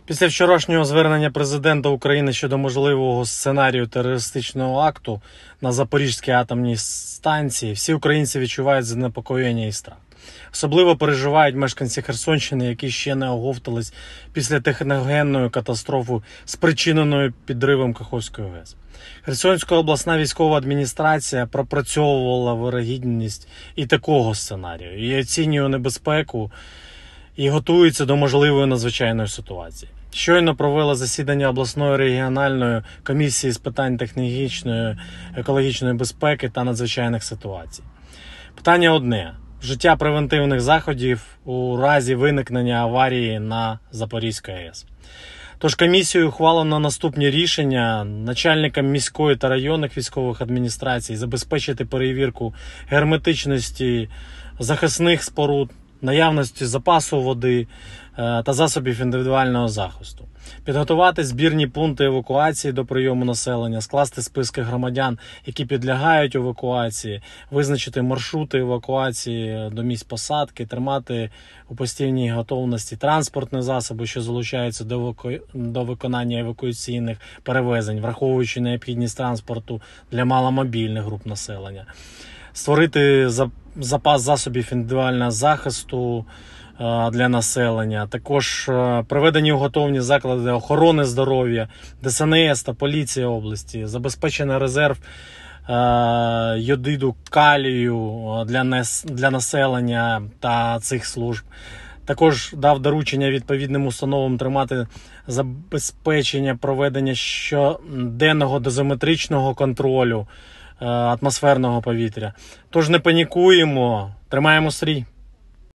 Після вчорашнього звернення президента України щодо можливого сценарію терористичного акту на Запорізькій атомній станції, всі українці відчувають занепокоєння і страх. Особливо переживають мешканці Херсонщини, які ще не оговтались після техногенної катастрофи, спричиненої підривом Каховської ГЕС. Херсонська обласна військова адміністрація пропрацьовувала вирогідність і такого сценарію, і оцінює небезпеку, і готується до можливої надзвичайної ситуації. Щойно провела засідання обласної регіональної комісії з питань технологічної, екологічної безпеки та надзвичайних ситуацій. Питання одне – вжиття превентивних заходів у разі виникнення аварії на Запорізькій АЕС. Тож комісією ухвалено наступні рішення: начальникам міської та районних військових адміністрацій забезпечити перевірку герметичності захисних споруд, наявності запасу води та засобів індивідуального захисту, підготувати збірні пункти евакуації до прийому населення, скласти списки громадян, які підлягають евакуації, визначити маршрути евакуації до місць посадки, тримати у постійній готовності транспортні засоби, що залучаються до виконання евакуаційних перевезень, враховуючи необхідність транспорту для маломобільних груп населення, створити запас засобів індивідуального захисту для населення, також приведені у готовність заклади охорони здоров'я, ДСНС та поліція області, забезпечено резерв йодиду калію для населення та цих служб. Також дав доручення відповідним установам тримати забезпечення проведення щоденного дозиметричного контролю атмосферного повітря. Тож не панікуємо, тримаємо стрій.